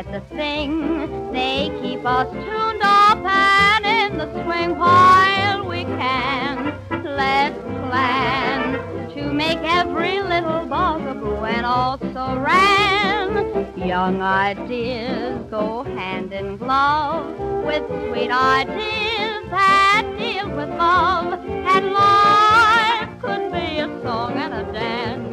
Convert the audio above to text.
that's a thing. They keep us tuned up and in the swing while we can. Let's plan to make every little bugaboo and also ran. Young ideas go hand in glove with sweet ideas that deal with love, and life could be a song and a dance.